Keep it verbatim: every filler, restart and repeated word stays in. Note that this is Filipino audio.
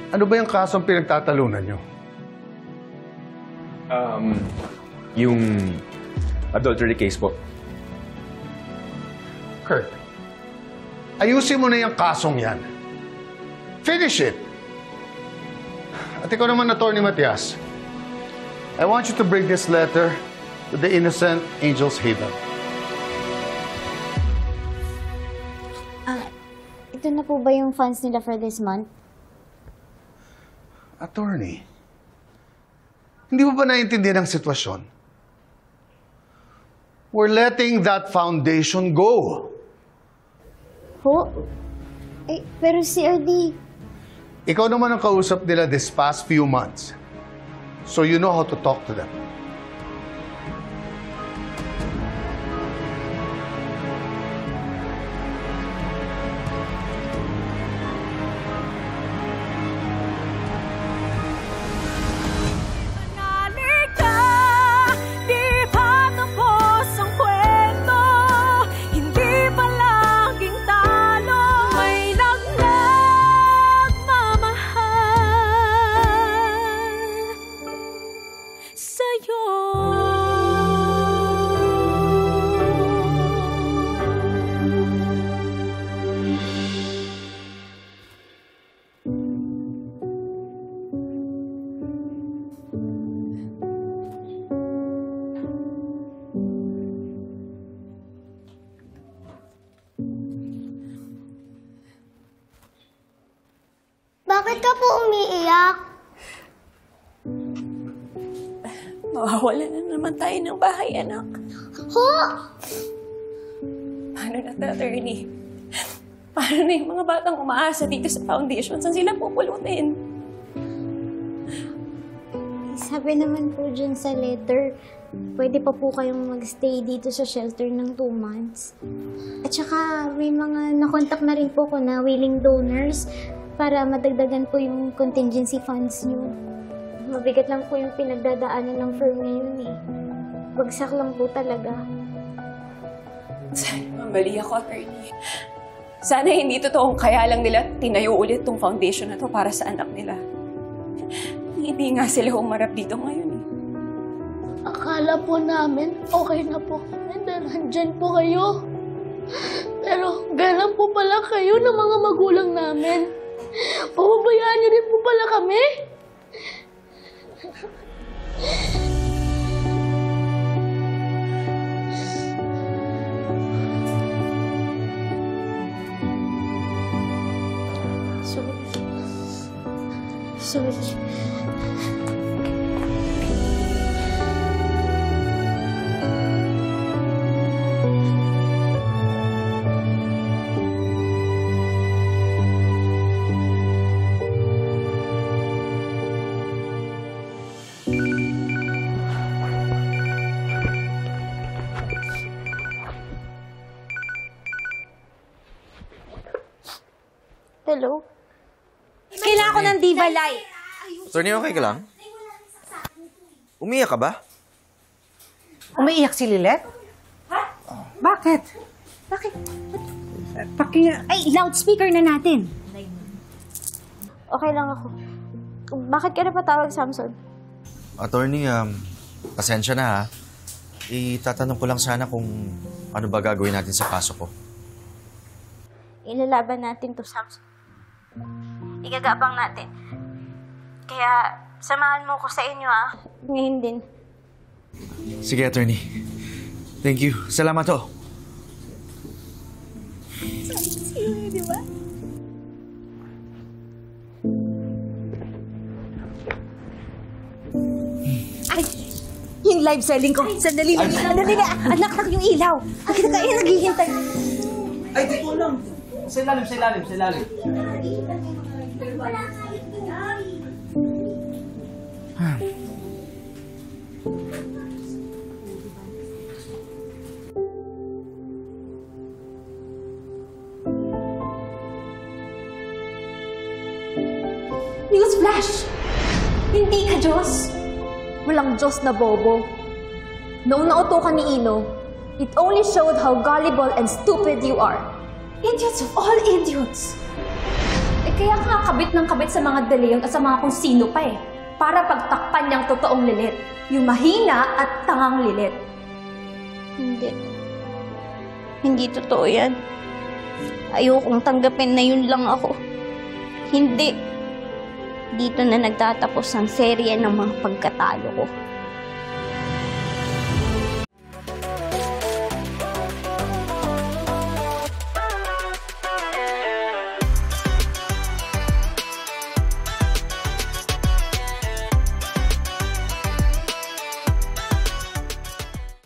Ano ba yung kasong pinagtatalunan nyo? Um, yung adultery case po. Kurt, ayusin mo na yung kasong yan. Finish it! At ikaw naman, Atty. Matias, I want you to bring this letter to the Innocent Angels Haven. Ah, ito na po ba yung funds nila for this month? Attorney, hindi mo ba naiintindihan ang sitwasyon? We're letting that foundation go. Ho? Eh, pero C R D... Ikaw naman ang kausap nila this past few months. So you know how to talk to them. Bakit ka po umiiyak? Mawawala na naman tayo ng bahay, anak. Ho! Paano na ito, attorney? Paano na yung mga batang umaasa dito sa foundation? Saan sila pupulutin? Sabi naman po dyan sa letter, pwede pa po kayong magstay dito sa shelter ng two months. At saka may mga nakontak na rin po ko na willing donors para madagdagan po yung contingency funds nyo. Mabigat lang po yung pinagdadaanan ng firm ngayon eh. Bagsak lang po talaga. Sana mabali ako, attorney. Sana hindi totoong kaya lang nila tinayo ulit tong foundation na to para sa anak nila. Hindi nga sila humarap dito ngayon eh. Akala po namin okay na po kami dahil nandyan po kayo. Pero ganun po pala kayo ng mga magulang namin. Pababayaan niyo rin po pala kami. Sorry. Sorry. Hello? Kailangan ko ng Diva Light. Attorney, okay ka lang? Umiyak ka ba? Umiiyak si Lilet? Ha? Bakit? Bakit? Paki... Ay, loudspeaker na natin. Okay lang ako. Bakit ka napatawag, Samson? Attorney, um, pasensya na ha. Itatanong ko lang sana kung ano ba gagawin natin sa kaso ko. Ilalaban natin to, Samson. Igagabang natin. Kaya, samahan mo ko sa inyo, ah. Ngayon din. Sige, attorney. Thank you. Salamat to. Sige, di ba? Ay! Yung live selling ko. Sandali lang. Sandali lang. Anak lang yung ilaw. Bakit ka kayo naghihintay? Ay, di ko lang. Sa ilalim, sa ilalim, sa ilalim. Newsflash! Hindi ka Diyos. Walang Diyos na bobo. Noong nauto ka ni Ino, it only showed how gullible and stupid you are. Idiots of all idiots! Kaya nga kabit ng kabit sa mga De Leon at sa mga kung sino pa eh. Para pagtakpan niyang totoong Lilit. Yung mahina at tangang Lilit. Hindi. Hindi totoo yan. Ayokong tanggapin na yun lang ako. Hindi. Dito na nagtatapos ang serye ng mga pagkatalo ko.